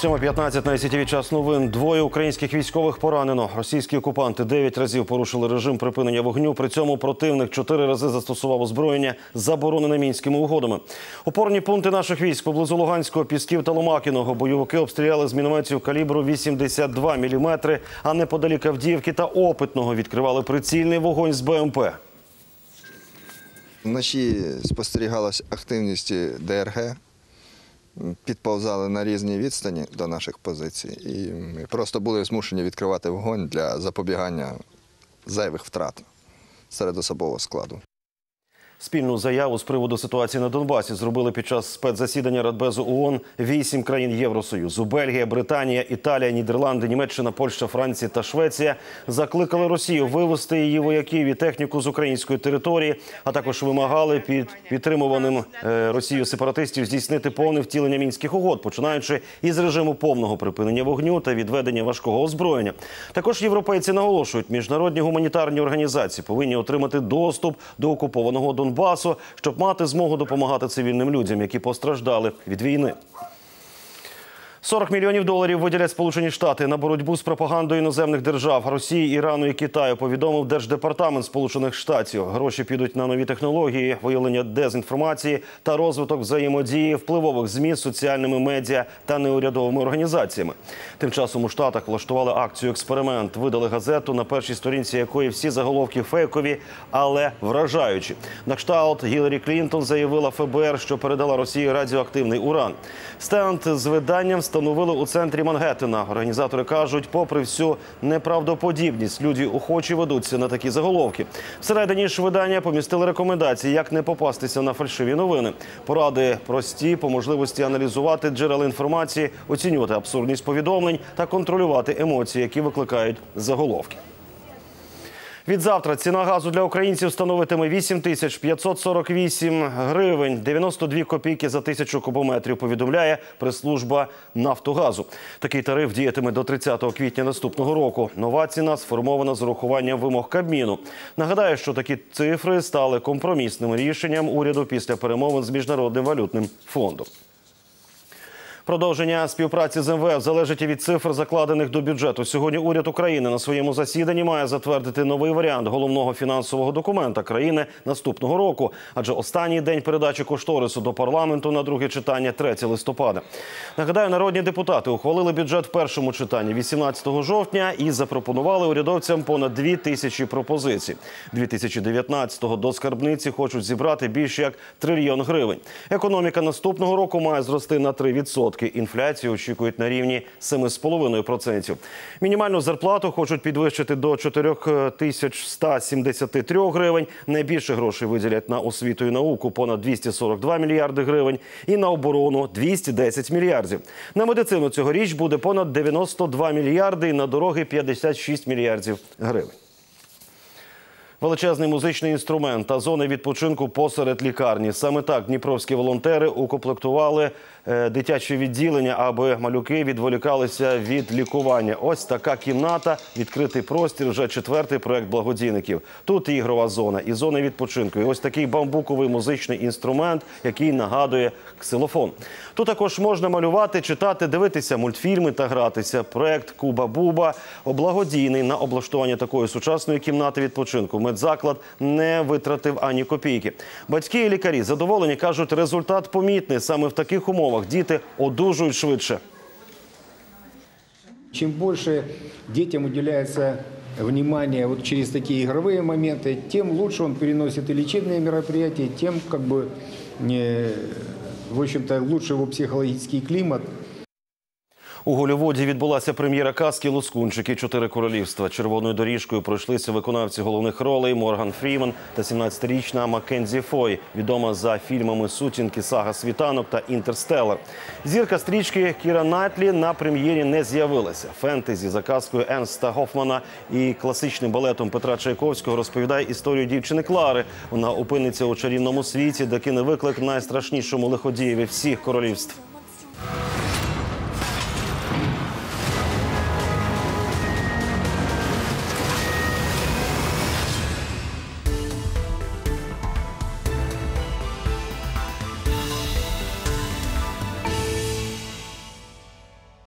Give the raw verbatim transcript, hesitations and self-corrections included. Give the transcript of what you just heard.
сьома п'ятнадцять на ай сі ті ві час новин. Двоє українських військових поранено. Російські окупанти дев'ять разів порушили режим припинення вогню. При цьому противник чотири рази застосував озброєння, заборонене Мінськими угодами. Опорні пункти наших військ поблизу Луганського, Пісків та Ломакіного бойовики обстріляли з мінометів калібру вісімдесят два міліметри, а неподалік Авдіївки та Опитного відкривали прицільний вогонь з БМП. Вночі спостерігалась активність де ер ге. Підповзали на різні відстані до наших позицій і ми просто були змушені відкривати вогонь для запобігання зайвих втрат серед особового складу. Спільну заяву з приводу ситуації на Донбасі зробили під час спецзасідання Радбезу ООН вісім країн Євросоюзу. Бельгія, Британія, Італія, Нідерланди, Німеччина, Польща, Франція та Швеція закликали Росію вивести її вояків і техніку з української території, а також вимагали під підтримуваним Росією сепаратистів здійснити повне втілення Мінських угод, починаючи із режиму повного припинення вогню та відведення важкого озброєння. Також європейці наголошують, міжнародні гуманітарні організації повинні отримати доступ до окупованого Донбасу, Донбасу, щоб мати змогу допомагати цивільним людям, які постраждали від війни. сорок мільйонів доларів виділять Сполучені Штати на боротьбу з пропагандою іноземних держав – Росії, Ірану і Китаю, повідомив Держдепартамент Сполучених Штатів. Гроші підуть на нові технології, виявлення дезінформації та розвиток взаємодії впливових ЗМІ з соціальними медіа та неурядовими організаціями. Тим часом у Штатах влаштували акцію «Експеримент». Видали газету, на першій сторінці якої всі заголовки фейкові, але вражаючі. На кшталт Гіларі Клінтон заявила еф бе ер, що передала Росії радіоактивний уран. Стенд з виданням встановили у центрі Мангеттена. Організатори кажуть, попри всю неправдоподібність, люди охочі ведуться на такі заголовки. Всередині ж видання помістили рекомендації, як не попастися на фальшиві новини. Поради прості, по можливості аналізувати джерела інформації, оцінювати абсурдність повідомлень та контролювати емоції, які викликають заголовки. Відзавтра ціна газу для українців становитиме вісім тисяч п'ятсот сорок вісім гривень дев'яносто дві копійки за тисячу кубометрів, повідомляє прес-служба «Нафтогазу». Такий тариф діятиме до тридцятого квітня наступного року. Нова ціна сформована з урахуванням вимог Кабміну. Нагадаю, що такі цифри стали компромісним рішенням уряду після перемовин з Міжнародним валютним фондом. Продовження співпраці з ем ве еф залежить і від цифр, закладених до бюджету. Сьогодні уряд України на своєму засіданні має затвердити новий варіант головного фінансового документа країни наступного року. Адже останній день передачі кошторису до парламенту на друге читання – третього листопада. Нагадаю, народні депутати ухвалили бюджет в першому читанні вісімнадцятого жовтня і запропонували урядовцям понад дві тисячі пропозицій. дві тисячі дев'ятнадцятого до скарбниці хочуть зібрати більше як трильйон гривень. Економіка наступного року має зрости на три відсотки. Інфляцію очікують на рівні семи з половиною відсотків. Мінімальну зарплату хочуть підвищити до чотирьох тисяч ста сімдесяти трьох гривень. Найбільше грошей виділять на освіту і науку – понад двісті сорок два мільярди гривень. І на оборону – двісті десять мільярдів. На медицину цьогоріч буде понад дев'яносто два мільярди і на дороги – п'ятдесят шість мільярдів гривень. Величезний музичний інструмент та зони відпочинку посеред лікарні. Саме так дніпровські волонтери укомплектували дитяче відділення, аби малюки відволікалися від лікування. Ось така кімната, відкритий простір, вже четвертий проект благодійників. Тут і ігрова зона, і зона відпочинку, і ось такий бамбуковий музичний інструмент, який нагадує ксилофон. Тут також можна малювати, читати, дивитися мультфільми та гратися. Проект «Куба-Буба» благодійний. На облаштування такої сучасної кімнати відпочинку медзаклад не витратив ані копійки. Батьки і лікарі задоволені, кажуть, результат помітний. Саме в таких умовах діти одужують швидше. Чим більше дітям уделяється внимание вот через такие игровые моменты, тем лучше он переносит и лечебные мероприятия, тем как бы, в общем-то, лучше его психологический климат. У Голлівуді відбулася прем'єра казки «Лускунчики. Чотири королівства». Червоною доріжкою пройшлися виконавці головних ролей Морган Фріман та сімнадцятирічна Маккензі Фой, відома за фільмами «Сутінки», «Сага світанок» та «Інтерстеллар». Зірка стрічки Кіра Найтлі на прем'єрі не з'явилася. Фентезі за казкою Ернста Гофмана і класичним балетом Петра Чайковського розповідає історію дівчини Клари. Вона опиниться у чарівному світі, де кине виклик найстрашнішому лиходієві всіх королівств.